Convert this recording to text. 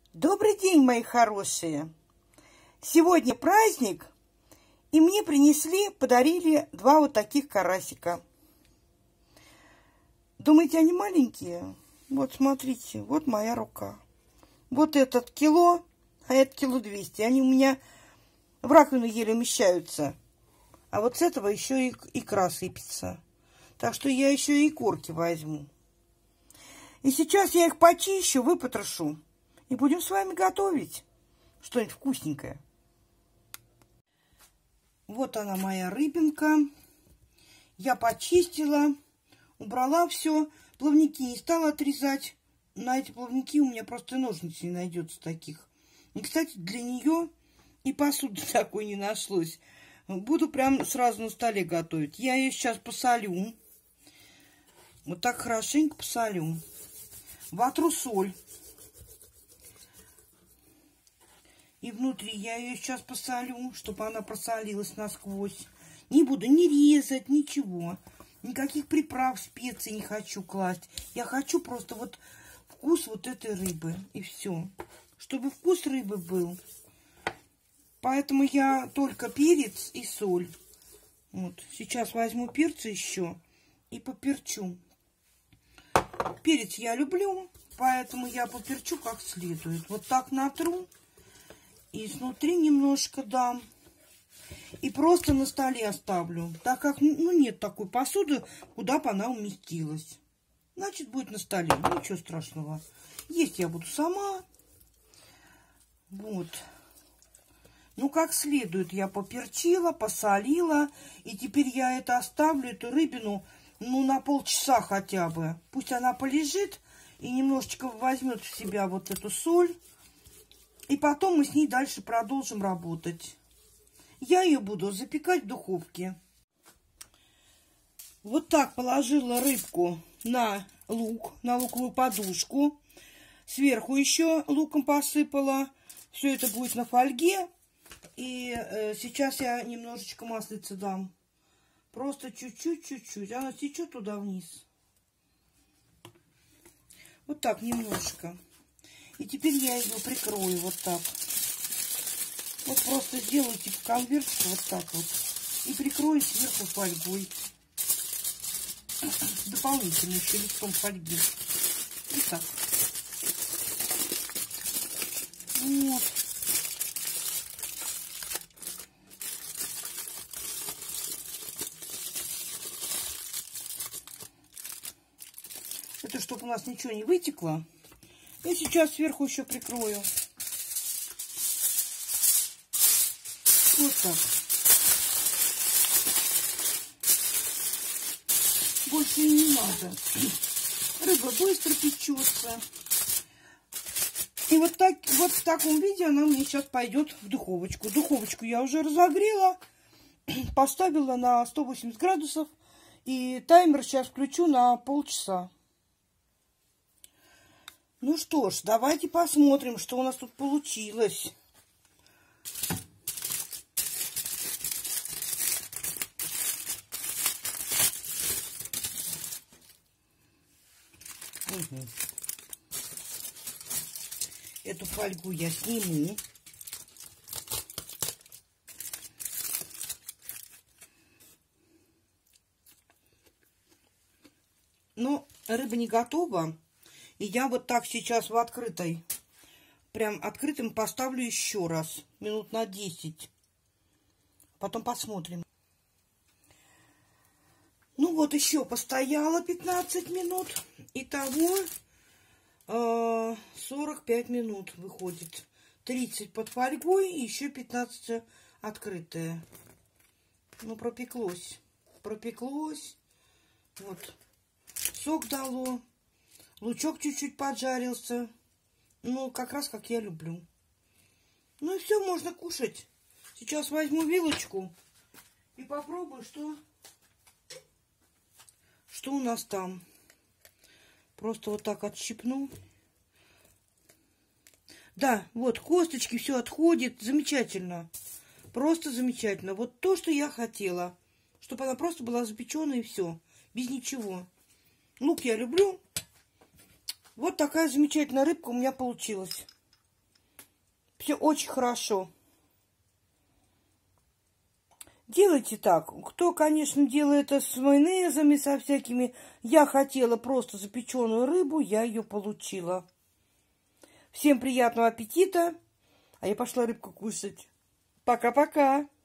Добрый день, мои хорошие! Сегодня праздник, и мне подарили два вот таких карасика. Думаете, они маленькие? Вот, смотрите, вот моя рука. Вот этот кило, а этот кило 200. Они у меня в раковину еле умещаются. А вот с этого еще и икра сыпется. Так что я еще и корки возьму. И сейчас я их почищу, выпотрошу. И будем с вами готовить что-нибудь вкусненькое. Вот она, моя рыбинка. Я почистила, убрала все. Плавники не стала отрезать. На эти плавники у меня просто ножниц не найдется таких. И, кстати, для нее и посуды такой не нашлось. Буду прям сразу на столе готовить. Я ее сейчас посолю. Вот так хорошенько посолю. Вотру соль. И внутри я ее сейчас посолю, чтобы она просолилась насквозь. Не буду ни резать, ничего. Никаких приправ, специй не хочу класть. Я хочу просто вот вкус вот этой рыбы. И все. Чтобы вкус рыбы был. Поэтому я только перец и соль. Вот. Сейчас возьму перца еще и поперчу. Перец я люблю, поэтому я поперчу как следует. Вот так натру. И снутри немножко дам. И просто на столе оставлю. Так как, нет такой посуды, куда бы она уместилась. Значит, будет на столе. Ничего страшного. Есть я буду сама. Вот. Как следует я поперчила, посолила. И теперь я это оставлю, эту рыбину, на полчаса хотя бы. Пусть она полежит и немножечко возьмет в себя вот эту соль. И потом мы с ней дальше продолжим работать. Я ее буду запекать в духовке. Вот так положила рыбку на лук, на луковую подушку. Сверху еще луком посыпала. Все это будет на фольге. И сейчас я немножечко маслица дам. Просто чуть-чуть. Она течет туда вниз. Вот так немножко. И теперь я ее прикрою вот так. Вот просто сделайте конвертик вот так вот. И прикрою сверху фольгой. Дополнительно еще листом фольги. Вот так. Вот. Это чтобы у нас ничего не вытекло. И сейчас сверху еще прикрою. Вот так. Больше и не надо. Рыба быстро печется. И вот в таком виде она мне сейчас пойдет в духовочку. Духовочку я уже разогрела. Поставила на 180 градусов. И таймер сейчас включу на полчаса. Ну что ж, давайте посмотрим, что у нас тут получилось. Угу. Эту фольгу я сниму. Но рыба не готова. И я вот так сейчас прям открытым поставлю еще раз. Минут на 10. Потом посмотрим. Вот еще постояла 15 минут. Итого 45 минут выходит. 30 под фольгой и еще 15 открытая. Пропеклось. Пропеклось. Вот. Сок дало. Лучок чуть-чуть поджарился. Как раз как я люблю. И все, можно кушать. Сейчас возьму вилочку и попробую, что у нас там. Просто вот так отщипну. Да, вот косточки, все отходит. Замечательно. Просто замечательно. Вот то, что я хотела. Чтобы она просто была запечена и все. Без ничего. Лук я люблю. Вот такая замечательная рыбка у меня получилась. Все очень хорошо. Делайте так. Кто, конечно, делает это с майонезами, со всякими. Я хотела просто запеченную рыбу, я ее получила. Всем приятного аппетита. А я пошла рыбку кушать. Пока-пока.